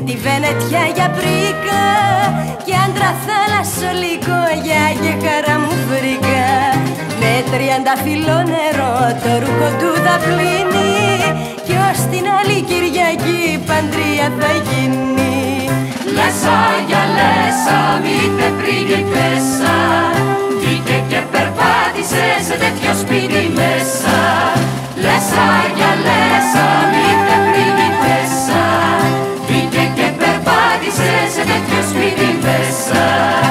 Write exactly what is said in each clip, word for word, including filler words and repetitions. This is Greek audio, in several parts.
τη Βενετιά για πρίκα και άντρα θάλασσο λίγο για και χαρά μου βρήκα. Με τριάντα φυλλό νερό το ρούχο του θα πλύνει κι ως την άλλη Κυριακή παντρία θα γίνει. Λέσα για λέσα, μήτε πριγκιπέσα, βγήκε και περπάτησε σε τέτοιο σπίτι μέσα. Λέσα για λέσα, μήτε πριγκιπέσα, βγήκε και περπάτησε σε τέτοιο σπίτι μέσα.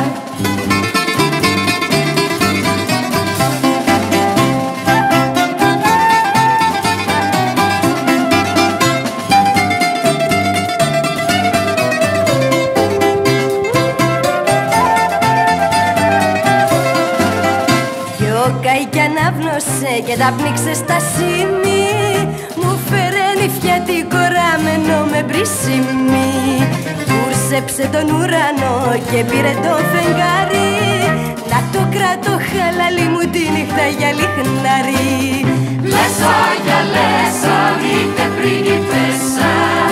Κι ανάπνωσε και τα πνίξε στα σημεί, μου φέρε νηφιατικό ραμμένο με μπρισιμί. Κούρσεψε τον ουρανό και πήρε το φεγγάρι, να το κρατώ χαλάλι μου τη νύχτα για λιχνάρι. Λέσα για λέσα, μήτε πριγκιπέσα,